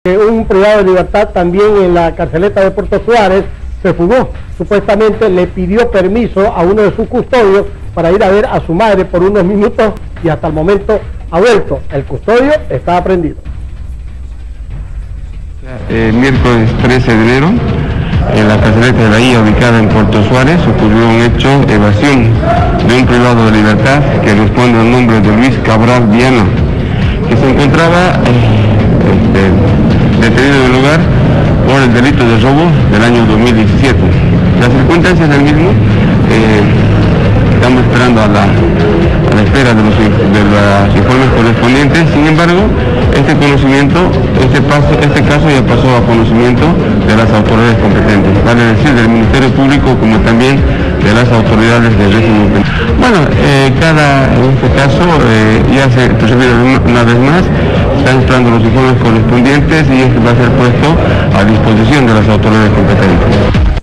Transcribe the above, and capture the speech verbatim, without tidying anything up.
Un privado de libertad también en la carceleta de Puerto Suárez se fugó. Supuestamente le pidió permiso a uno de sus custodios para ir a ver a su madre por unos minutos y hasta el momento ha vuelto. El custodio está aprendido. El miércoles trece de enero, en la carceleta de Bahía, ubicada en Puerto Suárez, ocurrió un hecho de evasión de un privado de libertad que responde al nombre de Luis Cabral Viana, que se encontraba eh, este, detenido en el lugar por el delito de robo del año dos mil diecisiete. Las circunstancias del mismo, eh, estamos esperando a la, a la espera de los, de los informes correspondientes. Sin embargo, este conocimiento, este, paso, este caso ya pasó a conocimiento de las autoridades competentes, vale decir, del Ministerio Público como también de las autoridades del régimen penal. Bueno, eh, cada, en este caso, eh, ya se procedió una vez más, están esperando los informes correspondientes y este va a ser puesto a disposición de las autoridades competentes.